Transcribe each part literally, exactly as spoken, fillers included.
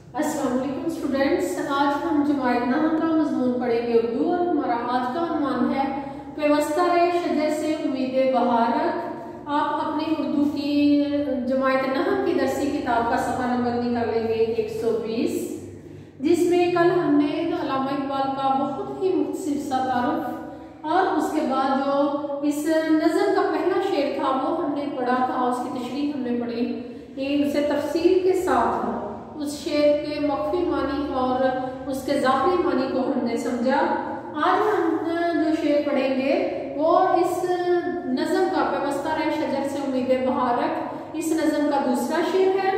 अस्सलाम वालेकुम स्टूडेंट्स, आज हम जमायत नहम का मजमून पढ़ेंगे उर्दू और हमारा आज का उन्वान है पेवस्ता रहे शजर से उम्मीदे बहारत। आप अपनी उर्दू की जमायत नहम की दरसी किताब का सफ़ा नंबर निकालेंगे एक सौ बीस, जिसमें कल हमने अल्लामा इकबाल का बहुत ही मुख्तसर सा तारुफ और उसके बाद जो इस नज़म का पहला शेर था वो हमने पढ़ा था, उसकी तशरीह हमने पढ़ी, ये उसे तफसील के साथ उस शेर के मख्फी मानी और उसके ज़ाहिरी मानी को हमने समझा। आज हम जो शेर पढ़ेंगे वो इस नज़म का पेवस्ता रहे शजर से उम्मीदे बहारत, इस नज़म का दूसरा शेर है।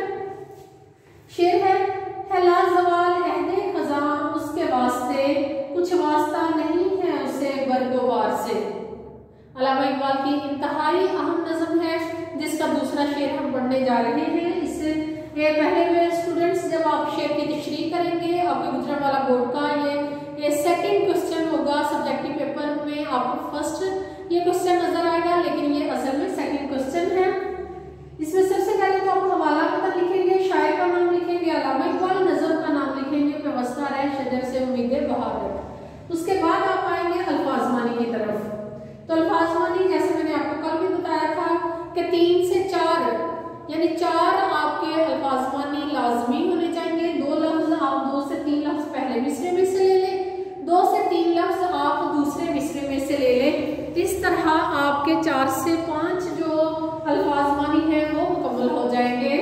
शेर है हैला ज़वाल अहदे ख़ज़ां उसके वास्ते कुछ वास्ता नहीं है उसे बरगोबार से। अल्लामा इकबाल की इंतहाई अहम नज़म है जिसका दूसरा शेर हम पढ़ने जा रहे हैं। इससे ये पहले हुए स्टूडेंट्स जब आप शेर की तशरीह करेंगे आपके गुजरने वाला बोर्ड का ये ये सेकंड क्वेश्चन होगा। सब्जेक्टिव पेपर में आपको फर्स्ट ये क्वेश्चन नजर आएगा, लेकिन ये असल में सेकंड क्वेश्चन है। इसमें सबसे पहले तो आप हवाला पता लिखेंगे, शायर का नाम लिखेंगे, अल्लामा इकबाल, नज़म का नाम लिखेंगे, पेवस्ता रहे शजर से उम्मीदे बहारत। उसके बाद आप आएंगे अल्फाज मानी की तरफ। तो अल्फाज मानी जैसे मैंने आपको कल भी बताया था कि तीन से चार यानी चार आपके अल्फाज मानी लाजमी होने चाहिए। दो लफ्ज आप दो से तीन लफ्ज पहले मिसरे में से ले लें, दो से तीन लफ्ज आप दूसरे मिसरे में से ले लें। इस तरह आपके चार से पांच जो अल्फाज मानी है वो मुकम्मल हो जाएंगे।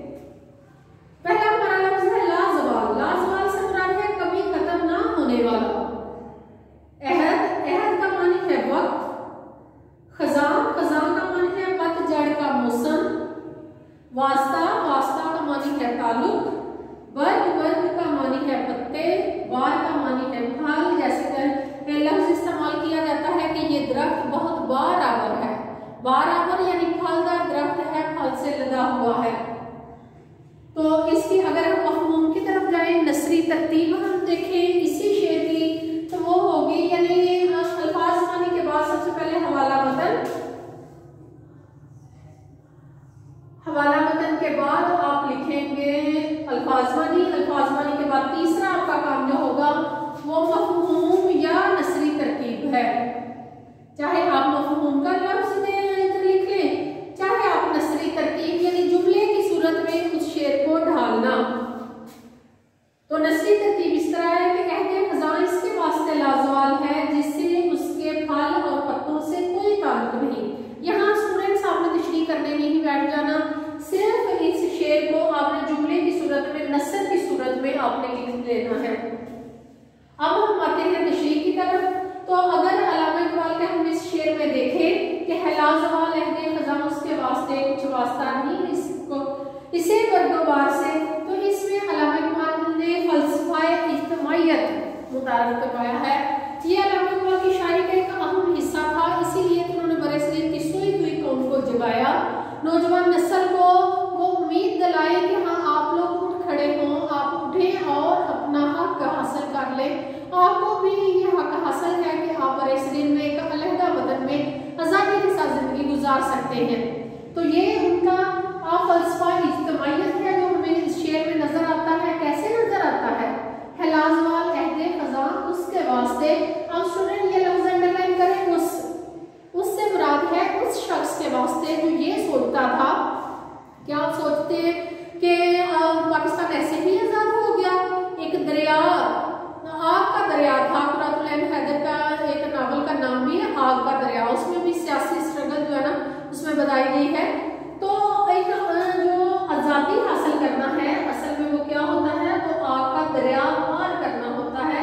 पहला हमारा लफ्ज है लाजवाल। लाजवाल से मुराद है कभी खत्म ना होने वाला। अहद, अहद का मानी है वक्त। खज़ां, खज़ां का मानी है पतझड़ का मौसम। वास्ता, वास्ता का मानी है ताल्लुक। वर्ग, वर्ग का मानी है पत्ते। बार का मानी है फल। जैसे कर लफ्ज इस्तेमाल किया जाता है कि ये दरख्त बहुत बार आवर है। बार आवर यानी फलदार दरख्त है, फल से लदा हुआ है। तो इसकी अगर हम मफ़हूम की तरफ जाए, नसरी तरतीब हम देखें इसी शेर की, तो वो होगी यानी अल्फाज मानी के बाद सबसे पहले हवाला मतन। हवाला मतन के बाद आप लिखेंगे अल्फाज मानी। अल्फाज मानी के बाद तीसरा आपका काम जो होगा वो मफ़हूम या नसरी तरतीब है। चाहे आप मफ़हूम का लफ्ज इधर लिख लें, चाहे आप नसरी तरतीब यानी जुमले की सूरत में उस शेर को ढालना। तो नसरी तरतीब इस तरह है कि अहदे ख़ज़ां इसके वास्ते लाजवाल है जिससे उसके फल और पत्तों से कोई ताल्लुक नहीं। यहाँ स्टूडेंट्स आपने तशरीह करने नहीं बैठ जाना, सिर्फ इस शेर को आपने जुमले की सूरत में, नसर की सूरत में आपने लिख देना है। अब हम आते हैं तशरीह की तरफ। तो अगर अल्लामा इकबाल के हम इस शेर में देखें कि हैला ज़वाल अहदे ख़ज़ां उसके वास्ते कुछ वास्ता नहीं इसको इसे बरगोबार से, तो इसमें अल्लामा इकबाल ने फ़लसफ़ाए इज्तिमाइयत मुतारिफ करवाया है। ये अल्लामा इकबाल की शायरी का एक अहम हिस्सा था, इसीलिए उन्होंने बरसरीन की सोई हुई कौम को जगाया, नौजवान नस्ल को वो उम्मीद दिलाई कि हाँ आप लोग उठ खड़े हों, आप उठें और अपना हक हासिल कर लें। आपको भी ये हक हासिल है कि आप बरसरीन में एक अलहदा वतन में आज़ादी के साथ जिंदगी गुजार सकते हैं। तो ये उनका फ़लसफ़ा इज्तिमाइयत है जो हमें इस शेर में नजर आता है। कैसे नजर आता है? हैला ज़वाल अहदे ख़ज़ां उसके वास्ते। अब स्टूडेंट ये लफ्ज़ अंडरलाइन करें, उस उससे मुराद है उस शख्स के वास्ते जो ये सोचता था। क्या आप सोचते हैं कि पाकिस्तान ऐसे ही आज़ाद हो गया? एक दरिया, आग का दरिया था, कुरातुल ऐन हैदर का एक नावल का नाम भी है आग का दरिया, उसमें भी सियासी स्ट्रगल जो है ना उसमें बताई गई है। तो एक जो आज़ादी हासिल करना है असल में वो क्या होता है, तो आग का दरिया पार करना होता है,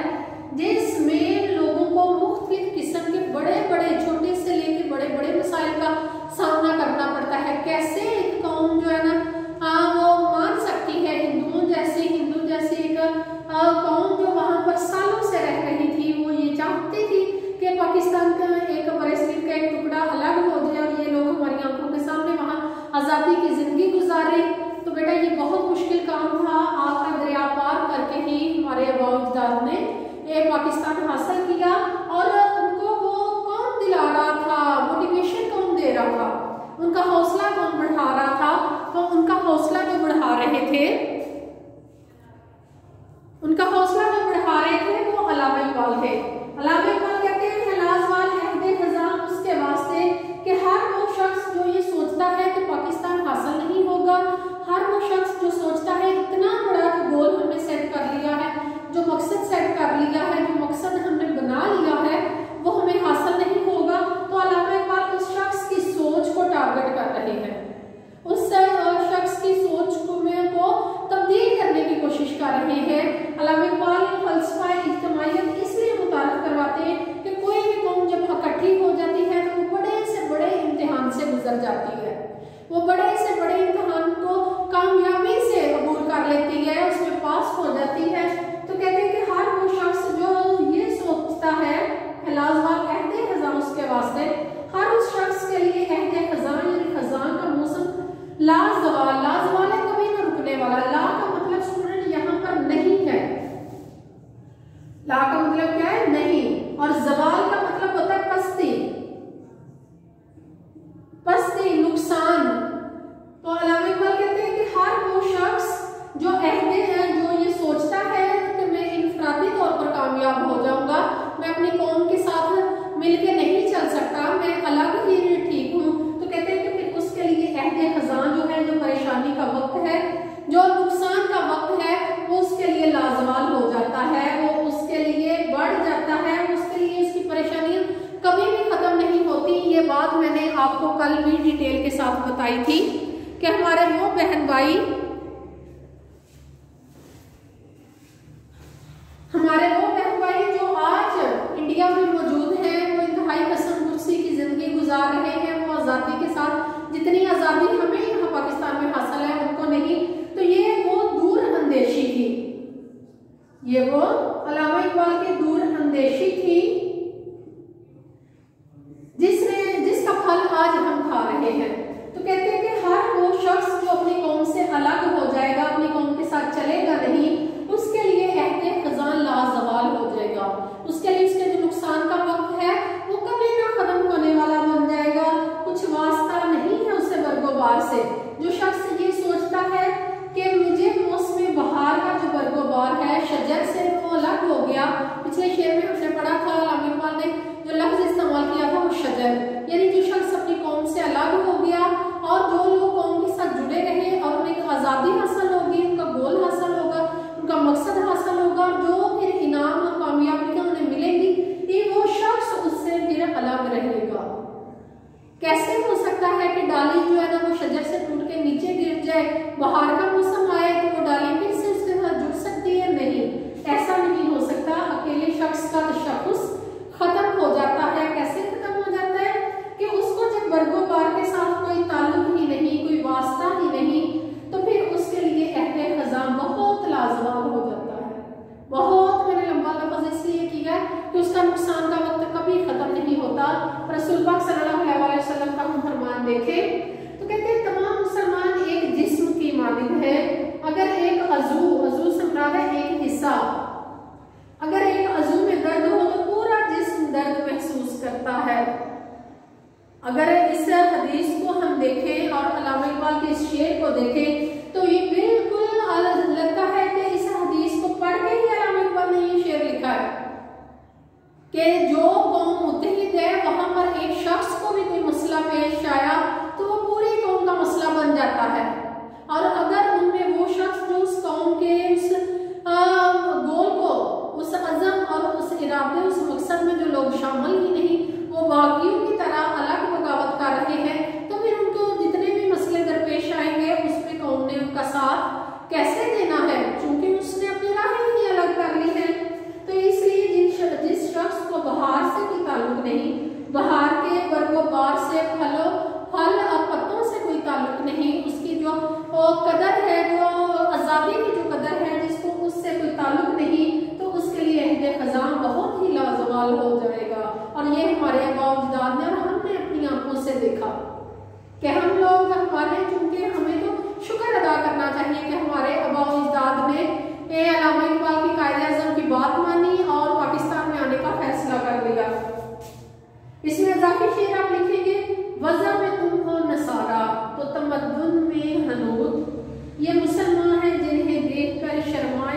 जिसमें लोगों को मुख्तलिफ किस्म के बड़े बड़े छोटे से लेकर बड़े बड़े मसाइल का सामना करना पड़ता है। कैसे एक कौम जो है ना हाँ वो मान सकती है हिंदुओं जैसे हिंदू जैसे एक कौम जो वहाँ पर सालों से रह रही थी, वो ये चाहती थी कि पाकिस्तान का एक बरसरीन का एक टुकड़ा अलग हो जाए और ये लोग हमारी आंखों के सामने वहाँ आज़ादी की जिंदगी गुजारे। तो बेटा ये बहुत मुश्किल काम था। आग का दरिया पार करके ही हमारे आबाओ-अजदाद ने ये पाकिस्तान हासिल किया। और उनको वो कौन दिला रहा था, मोटिवेशन कौन दे रहा था, उनका हौसला कौन बढ़ा रहा था? तो उनका हौसला जो बढ़ा रहे थे आपको कल भी डिटेल के साथ बताई थी कि हमारे वो बहन भाई हमारे वो बहन भाई जो आज इंडिया में मौजूद हैं, वो इंतहाई कसम कुर्सी की जिंदगी गुजार रहे हैं, वो आज़ादी के साथ जितनी आज़ादी हमें यहाँ पाकिस्तान में हासिल है उनको नहीं। तो ये वो दूर अंदेशी थी, ये वो अल्लामा इकबाल की दूर अंदेशी थी जिसने जिसका फल आज हम खा रहे हैं। तो कहते हैं कि हर वो शख्स जो अपनी कौम से अलग हो जाएगा, अपनी कौम के साथ चलेगा नहीं, उसके लिए अहदे खजान लाजवाल हो जाएगा, उसके लिए उसके जो नुकसान का वक्त है वो कभी ना खत्म होने वाला बन जाएगा। कुछ वास्ता नहीं है उससे बरगोबार से। जो शख्स ये सोचता है कि मुझे मौसम बहार का जो बरगोबार है शजर से वो अलग हो गया, पिछले शेर में हमने पढ़ा था अल्लामा इकबाल ने जो लफ्ज इस्तेमाल किया था वो शजर, यानी जो शख्स अपनी कौम से अलग हो गया और जो लोग कौम के साथ जुड़े रहे और उन्हें आज़ादी हासिल होगी, उनका गोल हासिल होगा, उनका मकसद हासिल होगा, जो फिर इनाम और कामयाबी उन्हें मिलेगी, ये वो शख्स उससे फिर अलग रहेगा। कैसे हो सकता है कि डाली जो है ना वो शजर से टूट के नीचे गिर जाए, बाहर का मौसम आए तो वो डाली फिर से उसके साथ जुड़ सकती है? नहीं, ऐसा नहीं हो सकता। अकेले शख्स का तशख़्ख़ुस खत्म हो जाता है। कैसे खत्म हो जाता है कि उसको जब बरगोबार के साथ कोई ताल्लुक ही नहीं, कोई वास्ता ही नहीं, तो फिर उसके लिए अहदे खजान बहुत लाजवाब हो जाता है। बहुत मैंने लंबा लफ्ज़ इसलिए किया कि उसका नुकसान का वक्त कभी खत्म नहीं होता। रसूल पाक सल्लल्लाहु अलैहि वसल्लम का हम फरमान देखें तो कहते हैं तमाम मुसलमान एक जिस्म की मानिंद है। अगर एक अज़ू अज़ू से मुराद है एक हिस्सा, अगर एक अज़ू में दर्द हो तो पूरा जिस्म दर्द महसूस करता है। अगर इस हदीस को हम देखें और अल्लामा इकबाल के इस शेर को देखें तो ये बिल्कुल लगता है कि इस हदीस को पढ़ के ही अल्लामा इकबाल ने ये शेर लिखा है कि जो कौम मुत्तहिद है वहां पर एक शख्स को भी कोई मसला पेश आया तो वो पूरी कौम का मसला बन जाता है। और अगर उनमें वो शख्स जो उस कौम के उस गोल को, उस अज़म और उस इरादे, उस मकसद में जो लोग शामिल ही नहीं, वो बागियों की तरह अलग बगावत कर रहे हैं, तो फिर उनको जितने भी मसले दरपेश आएंगे उसमें कौम ने उनका साथ कैसे देना है, क्योंकि उसने अपनी राहें ही अलग कर ली है। तो इसलिए जिन जिस शख्स को बहार से कोई ताल्लुक नहीं, बहार के बरगोबार से फलों फल और पत्तों से कोई ताल्लुक नहीं, उसकी जो कदर है, जो आज़ादी की जो कदर है, जिसको उससे कोई ताल्लुक नहीं, तो उसके लिए अहदे खजान बहुत ही लाजवाल हो जाएगा। और ये हमारे आबा अजदाद ने और हमने अपनी आंखों से देखा कि हम लोग हमारे, चूंकि हमें तो शुक्र अदा करना चाहिए कि हमारे आबा अजदाद ने अल्लामा इकबाल की कायदे-ए-आज़म की बात मानी और पाकिस्तान में आने का फैसला कर लिया। इसमें इजाफी शेर आप लिखेंगे, वज़ा में तुम हो नसारा तो तमद्दुन में हनूद, ये मुसलमान हैं जिन्हें देखकर शर्माए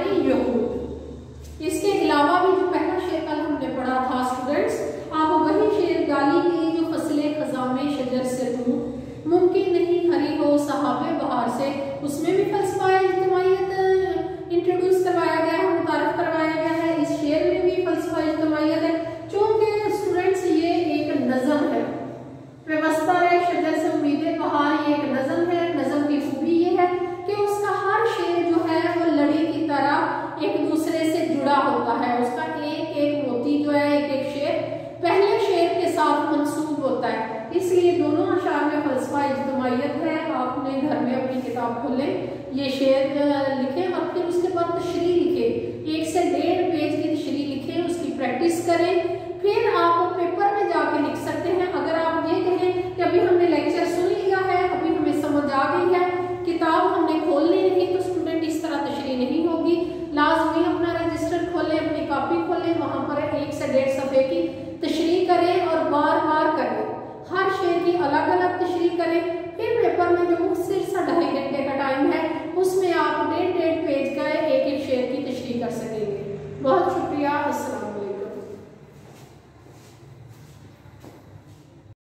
यहूद। इसके अलावा भी जो पहला शेर कल हमने पढ़ा था स्टूडेंट्स, आप वही शेर गाली की जो फसले खजामे शजर से दूं, मुमकिन नहीं हरी हो सहाबे बहार से, उसमें भी फलसफा इज्तिमाइयत इंट्रोड्यूस करवाया गया है, मुतारफ करवाया गया है। इस शेर में भी फलसफा इज्तिमाइयत है, चूंकि स्टूडेंट्स ये एक नज़म है, व्यवस्था है शजर से उम्मीदें बहार, ये एक नज़म है। नज़म की खूबी ये है कि उसका हर शेर जो है वो लड़ी की तरह एक दूसरे से जुड़ा होता है, उसका एक एक मोती जो है, एक एक शेर पहले शेर के साथ मंसूब होता है, इसलिए दोनों अशार में फलसफा इज्तिमाइयत है। आपने घर में अपनी किताब खोलें, ये शेर लिखें और फिर उसके बाद तशरीह लिखें, एक से डेढ़ पेज की तशरीह लिखें, उसकी प्रैक्टिस करें, फिर आप पेपर में जाके लिख सकते हैं। अगर आप ये कहें कि अभी हमने लेक्चर सुन लिया है, अभी हमें समझ आ गई है, किताब हमने खोलनी नहीं, तो स्टूडेंट इस तरह तशरीह नहीं होगी। लाजमी अपना रजिस्टर खोलें, अपनी कॉपी खोलें, वहां पर एक से डेढ़ सफ़े की तशरीह करें और बार बार करें, हर शेर की अलग अलग तशरीह करें। फिर पेपर में जो मुख्तसर सा ढाई घंटे का टाइम है उसमें आप डेढ़ डेढ़ पेज का